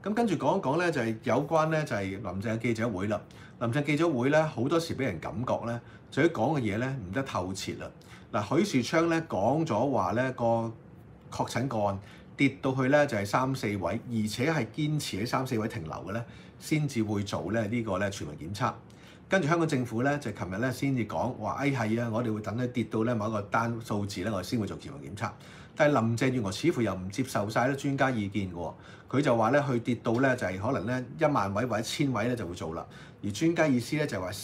咁跟住講一講咧，就係有關咧，就係林鄭嘅記者會啦。林鄭記者會咧，好多時俾人感覺咧，就佢講嘅嘢咧唔得透徹啦。嗱，許樹昌咧講咗話咧個確診個案跌到去咧就係3-4位，而且係堅持喺3-4位停留嘅咧，先至會做咧呢個咧全民檢測。跟住香港政府咧就琴日咧先至講話，係啊，我哋會等佢跌到咧某一個單數字咧，我哋先會做全民檢測。但係林鄭月娥似乎又唔接受晒啲專家意見嘅喎，佢就話咧去跌到咧就係可能咧1萬位或者1000位咧就會做啦。而專家意思咧就係話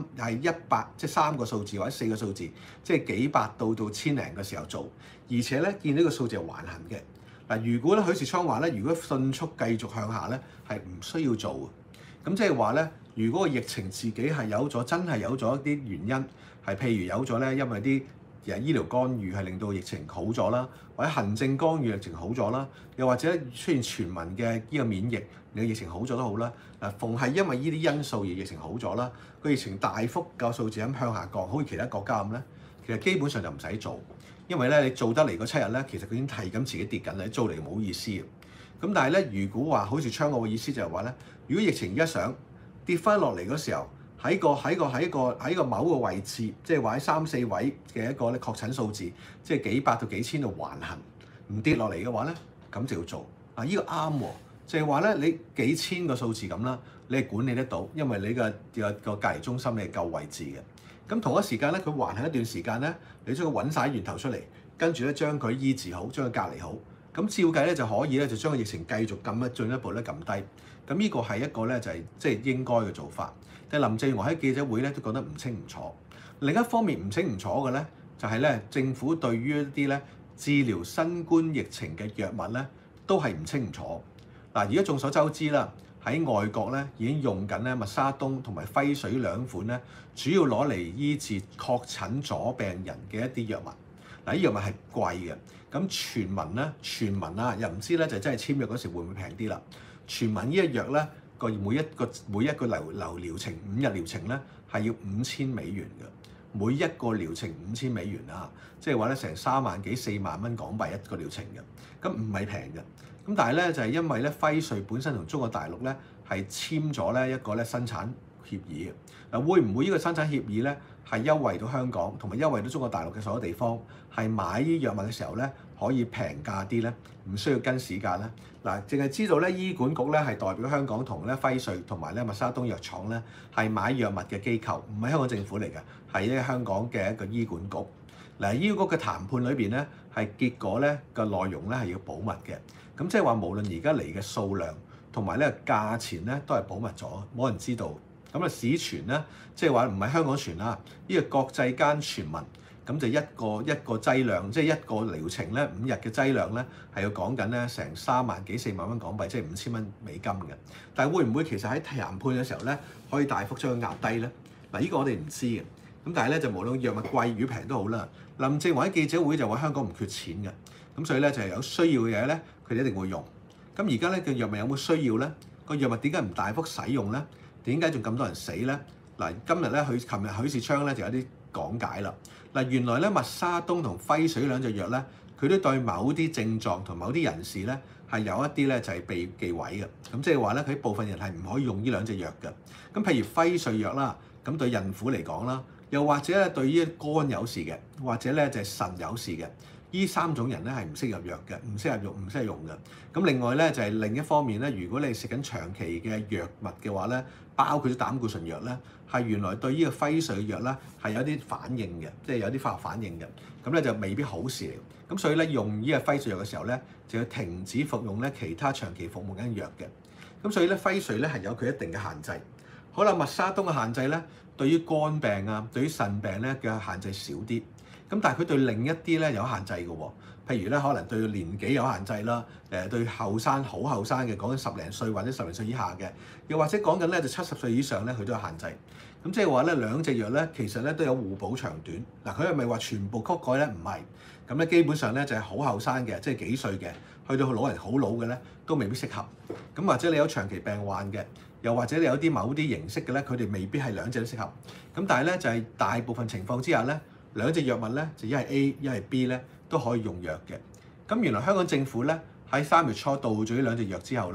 100，即係3個數字或者4個數字，即係幾百到1000零嘅時候做，而且咧見呢個數字係橫行嘅。嗱，如果咧許樹昌話咧，如果迅速繼續向下咧，係唔需要做嘅。咁即係話咧，如果個疫情自己係真係有咗一啲原因，係譬如有咗咧，因為啲醫療干預係令到疫情好咗啦，或者行政干預疫情好咗啦，又或者出現全民嘅呢個免疫令到疫情好咗都好啦。嗱，逢係因為呢啲因素而疫情好咗啦，個疫情大幅個數字咁向下降，好似其他國家咁咧，其實基本上就唔使做，因為咧你做得嚟嗰7日咧，其實佢已經係咁自己跌緊啦，做嚟冇意思嘅。咁但係咧，如果話好似昌哥嘅意思就係話咧，如果疫情一上跌翻落嚟嗰時候，喺個某個位置，即係話喺3-4位嘅一個咧確診數字，即係幾百到幾千度橫行，唔跌落嚟嘅話咧，咁就要做。呢個啱喎，就係話咧你幾千個數字咁啦，你係管理得到，因為你個隔離中心你係夠位置嘅。咁同一時間咧，佢橫行一段時間咧，你將佢揾晒源頭出嚟，跟住咧將佢醫治好，將佢隔離好。咁照計咧就可以咧，就將個疫情繼續進一步咧撳低。咁呢個係一個咧就係即係應該嘅做法。但係林鄭月娥喺記者會咧都講得唔清唔楚。另一方面唔清唔楚嘅咧，就係咧政府對於一啲咧治療新冠疫情嘅藥物咧都係唔清唔楚。嗱，而家眾所周知啦，喺外國咧已經用緊咧默沙東同埋輝瑞2款咧，主要攞嚟醫治確診咗病人嘅一啲藥物。嗱，呢藥物係貴嘅。咁傳聞啊，又唔知咧就真係簽約嗰時會唔會平啲啦？傳聞呢一藥咧每一個療程5日療程咧係要$5000嘅，每一個療程$5000啊，即係話咧成3萬幾4萬蚊港幣一個療程嘅，咁唔係平嘅。咁但係咧就係因為咧輝瑞本身同中國大陸咧係簽咗咧一個咧生產協議嘅。嗱，會唔會呢個生產協議咧係優惠到香港同埋優惠到中國大陸嘅所有地方，係買呢藥物嘅時候咧可以平價啲咧，唔需要跟市價咧？嗱，淨係知道咧醫管局咧係代表香港同咧輝瑞同埋咧默沙東藥廠咧係買藥物嘅機構，唔係香港政府嚟嘅，係咧香港嘅一個醫管局。嗱，醫管局嘅談判裏邊咧係結果咧個內容咧係要保密嘅。咁即係話無論而家嚟嘅數量同埋咧價錢咧都係保密咗，冇人知道。咁啊市傳咧，即係話唔係香港傳啦，呢個國際間傳聞，咁就一個劑量，即係一個療程咧5日嘅劑量咧係要講緊咧成3萬幾4萬蚊港幣，即係$5000嘅。但係會唔會其實喺談判嘅時候咧可以大幅將佢壓低咧？嗱，呢個我哋唔知嘅。咁但係咧就無論藥物貴與平都好啦。林鄭話喺記者會就話香港唔缺錢嘅，咁所以咧就係有需要嘅嘢咧，佢哋一定會用。咁而家咧個藥物有冇需要咧？個藥物點解唔大幅使用咧？點解仲咁多人死咧？嗱，今日咧琴日許樹昌咧就有啲講解啦。嗱，原來咧默沙東同輝瑞2隻藥咧，佢都對某啲症狀同某啲人士咧係有一啲咧就係被忌諱嘅。咁即係話咧，佢部分人係唔可以用呢2隻藥嘅。咁譬如輝瑞藥啦，咁對孕婦嚟講啦，又或者咧對於肝有事嘅，或者咧就係腎有事嘅。呢3種人咧係唔適合藥嘅，唔適合用嘅。咁另外咧就係另一方面咧，如果你食緊長期嘅藥物嘅話咧，包括啲膽固醇藥咧，係原來對呢個輝瑞藥咧係有啲反應嘅，即係有啲化學反應嘅。咁咧就未必好事嚟。咁所以咧用呢個輝瑞藥嘅時候咧，就要停止服用咧其他長期服務緊藥嘅。咁所以咧輝瑞咧係有佢一定嘅限制。好啦，默沙東嘅限制咧，對於肝病啊，對於腎病咧嘅限制少啲。咁但係佢對另一啲咧有限制嘅喎，譬如咧可能對年紀有限制啦，對好後生嘅講緊10零歲或者10零歲以下嘅，又或者講緊咧就70歲以上咧佢都有限制。咁即係話咧2隻藥咧其實咧都有互補長短。嗱，佢係咪話全部覆蓋咧？唔係。咁咧基本上咧就係好後生嘅，即係幾歲嘅，去到老人好老嘅咧都未必適合。咁或者你有長期病患嘅，又或者你有啲某啲形式嘅咧，佢哋未必係2隻都適合。咁但係咧就係大部分情況之下咧，2隻藥物咧就一係 A 一係 B 咧都可以用藥嘅。咁原來香港政府咧喺3月初到咗呢2隻藥之後咧，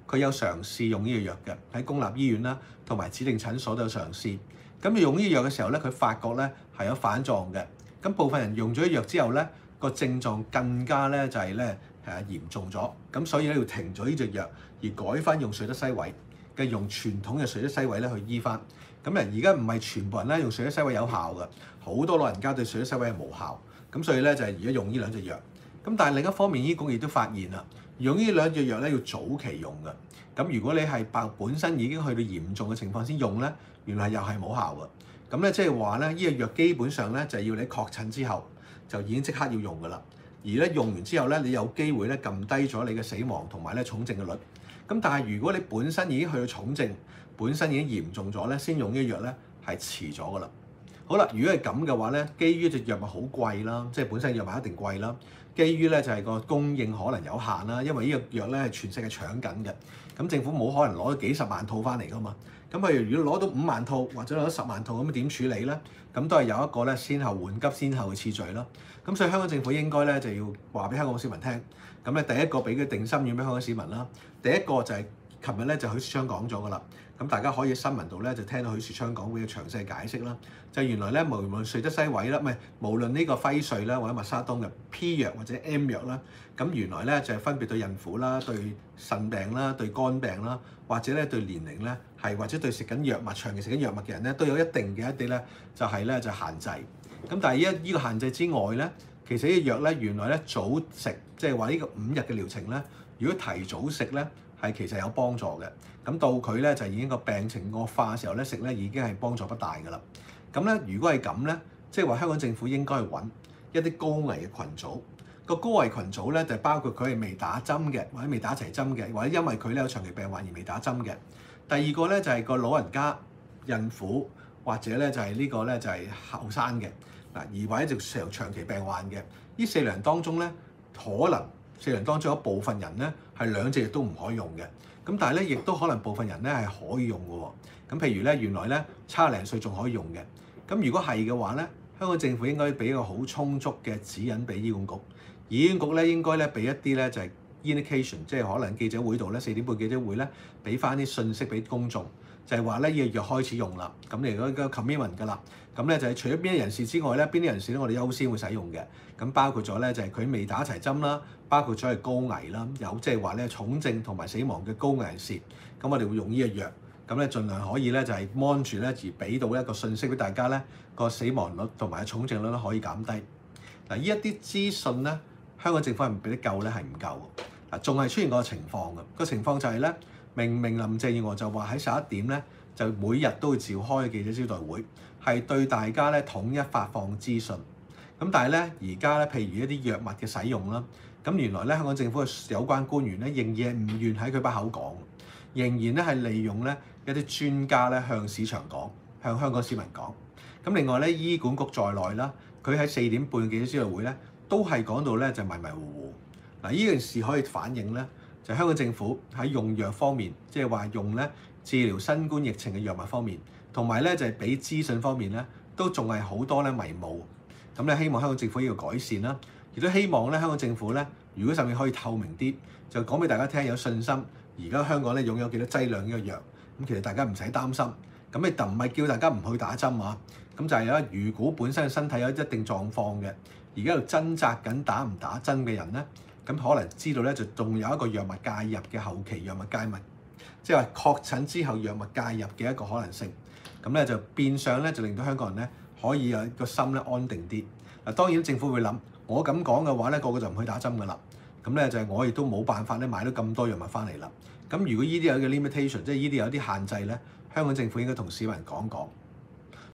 佢有嘗試用呢個藥嘅，喺公立醫院啦同埋指定診所都有嘗試。咁用呢個藥嘅時候咧，佢發覺咧係有反作用嘅。咁部分人用咗藥之後咧，個症狀更加咧就係咧嚴重咗。咁所以咧要停咗呢隻藥，而改翻用瑞德西韋嘅，用傳統嘅瑞德西韋咧去醫翻。咁而家唔係全部人咧用瑞德西韋有效嘅，好多老人家對瑞德西韋係無效。咁所以咧就係而家用呢兩隻藥。咁但係另一方面，醫局亦都發現啦，用呢兩隻藥咧要早期用嘅。咁如果你係本身已經去到嚴重嘅情況先用咧，原來又係冇效嘅。咁咧即係話咧，呢個藥基本上咧就係要你確診之後就已經即刻要用㗎啦。而咧用完之後咧，你有機會咧撳低咗你嘅死亡同埋咧重症嘅率。咁但係如果你本身已經去到重症，本身已經嚴重咗咧，先用呢個藥咧係遲咗㗎啦。好啦，如果係咁嘅話咧，基於隻藥物好貴啦，即係本身藥物一定貴啦。基於咧就係個供應可能有限啦，因為呢個藥咧係全世界搶緊嘅。咁政府冇可能攞咗幾十萬套翻嚟㗎嘛。咁佢如果攞到5萬套或者攞到10萬套，咁點處理咧？咁都係有一個咧先後緩急先後嘅次序啦。咁所以香港政府應該咧就要話俾香港市民聽。咁咧第一個俾佢定心丸俾香港市民啦。第一個就係琴日咧就許樹昌講咗㗎啦。咁大家可以新聞度咧就聽到許樹昌講俾佢詳細解釋啦。就原來咧無論瑞德西韋啦，唔係無論呢個輝瑞啦或者默沙東嘅 P 藥或者 M 藥啦，咁原來咧就係分別對孕婦啦、對腎病啦、對肝病啦，或者咧對年齡咧係或者對食緊藥物長期食緊藥物嘅人咧都有一定嘅一啲咧就係咧就限制。咁但係呢個限制之外咧，其實呢個藥咧原來咧早食，即係話呢個5日嘅療程咧，如果提早食咧係其實有幫助嘅。咁到佢咧就已經個病情惡化嘅時候咧食咧已經係幫助不大㗎啦。咁咧如果係咁咧，即係話香港政府應該係揾一啲高危嘅群組。個高危群組咧就包括佢係未打針嘅，或者未打齊針嘅，或者因為佢咧有長期病患而未打針嘅。第二個咧就係個老人家、孕婦或者咧就係呢個咧就係後生嘅嗱，而或者就長期病患嘅。呢4類人當中咧，可能4類人當中有一部分人咧係2隻藥都唔可以用嘅。咁但係咧，亦都可能部分人咧係可以用嘅喎。咁譬如咧，原來咧70歲仲可以用嘅。咁如果係嘅話咧，香港政府應該俾一個好充足嘅指引俾醫管局。而醫管局咧應該咧俾一啲咧就係 indication，即係可能記者會度咧4點半記者會咧俾翻啲信息俾公眾，就係話咧呢個藥開始用啦。咁你嗰個 commitment 㗎啦。咁咧就係除咗邊啲人士之外咧，邊啲人士咧我哋優先會使用嘅。咁包括咗咧就係佢未打齊針啦，包括咗係高危啦，有即係話咧重症同埋死亡嘅高危人士。咁我哋會用呢個藥，咁咧盡量可以咧就係 mon 住咧而俾到一個信息俾大家咧，個死亡率同埋重症率咧可以減低。嗱，呢一啲資訊咧，香港政府係唔俾得夠咧係唔夠。嗱，仲係出現個情況嘅，個情況就係咧，明明林鄭月娥就話喺11點咧就每日都會召開記者招待會，係對大家咧統一發放資訊。咁但係咧而家咧，譬如一啲藥物嘅使用啦，咁原來咧香港政府嘅有關官員咧仍然係唔願喺佢把口講，仍然咧係利用咧一啲專家咧向市場講，向香港市民講。咁另外咧，醫管局在內啦，佢喺4點半記者招待會咧都係講到咧就迷迷糊糊。嗱，呢件事可以反映咧，就香港政府喺用藥方面，即係話用咧治療新冠疫情嘅藥物方面，同埋咧就係俾資訊方面咧，都仲係好多咧迷霧。咁咧希望香港政府要改善啦，亦都希望咧香港政府咧，如果甚至可以透明啲，就講俾大家聽有信心。而家香港咧擁有幾多劑量呢個藥，咁其實大家唔使擔心。咁你唔係叫大家唔去打針啊，咁就係咧，如果本身嘅身體有一定狀況嘅，而家喺度掙扎緊打唔打針嘅人咧，咁可能知道咧就仲有一個藥物介入嘅後期藥物介入，即係話確診之後藥物介入嘅一個可能性。咁咧就變相咧就令到香港人咧可以有個心咧安定啲。嗱，當然政府會諗，我咁講嘅話咧，個個就唔去打針㗎啦。咁咧就係我亦都冇辦法咧買到咁多藥物翻嚟啦。咁如果呢啲有嘅 limitation，即係呢啲有啲限制咧，香港政府應該同市民講講。